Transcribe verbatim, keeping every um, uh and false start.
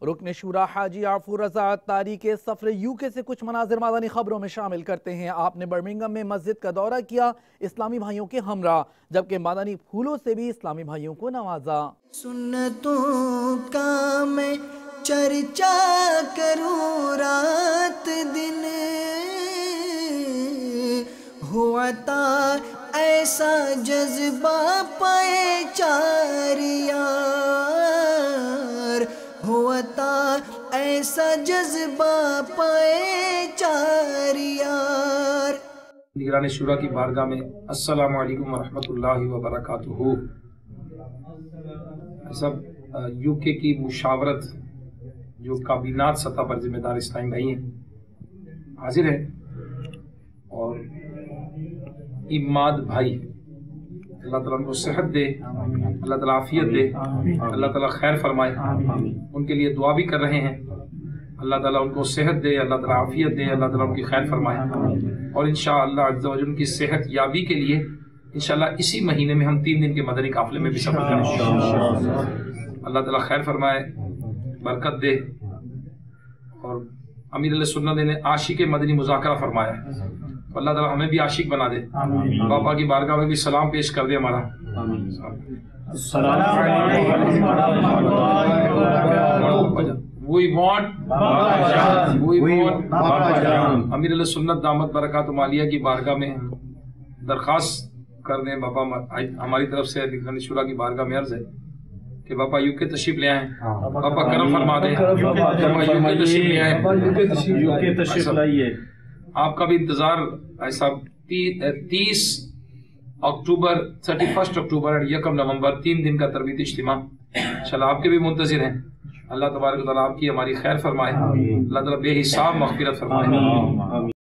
رکن شورا حاجی عفور رضا عطاری کے سفر یو کے سے کچھ مناظر مادانی خبروں میں شامل کرتے ہیں۔ آپ نے برمنگھم میں مسجد کا دورہ کیا اسلامی بھائیوں کے ہمراہ، جبکہ مادانی پھولوں سے بھی اسلامی بھائیوں کو نوازا۔ سنتوں کا میں چرچا کروں رات دن، ہوا تا ایسا جذبہ پائے چار یار، ہوا تا ایسا جذبہ پائے چار یار۔ نگران شورا کی بارگاہ میں السلام علیکم ورحمۃ اللہ وبرکاتہ۔ سب یو کے کی مشاورت جو کابینات سطح پر ذمہ دار اسلامی بھائی ہیں حاضر ہیں، اور اماد بھائی اللہ تعالیٰ ان کو صحت دے، اللہ تعالیٰ عافیت دے، اللہ تعالیٰ خیر فرمائے، ان کے لیے دعا بھی کر رہے ہیں، اللہ تعالیٰ ان کو صحت دے، اللہ تعالیٰ عافیت دے، اللہ تعالیٰ ان کی خیر فرمائے، اور انشاءاللہ عز و جل ان کی صحت یابی کے لیے انشاءاللہ اسی مہینے میں ہم تین دن کے مدنی قافلے میں بھی سفر کریں۔ اللہ تعالیٰ خیر فرمائے، برکت دے، اور امیر علیہ سنت نے عاشق مدنی مذاکرہ فرمایا ہے، اللہ تعالیٰ ہمیں بھی عاشق بنا دے۔ باپا کی بارگاہ میں بھی سلام پیش کر دے ہمارا۔ We want We want امیر علیہ سنت دامت برکاتہ عالیہ کی بارگاہ میں درخواست کر دیں باپا، ہماری طرف سے نگران شورا کی بارگاہ میں عرض ہے کہ باپا یو کے تشریف لے آئیں، باپا کرم فرما دیں، باپا یو کے تشریف لے آئیں، یو کے تشریف لائیے۔ آپ کا بھی انتظار ایسا تیس اکتوبر تھرٹی فرسٹ اکتوبر اور یکم نومبر تین دن کا تربیتی اجتماع انشاءاللہ آپ کے بھی منتظر ہیں۔ اللہ تبارک و تعالیٰ آپ کی ہماری خیر فرمائے، اللہ تعالیٰ بے حساب مغفرت فرمائے۔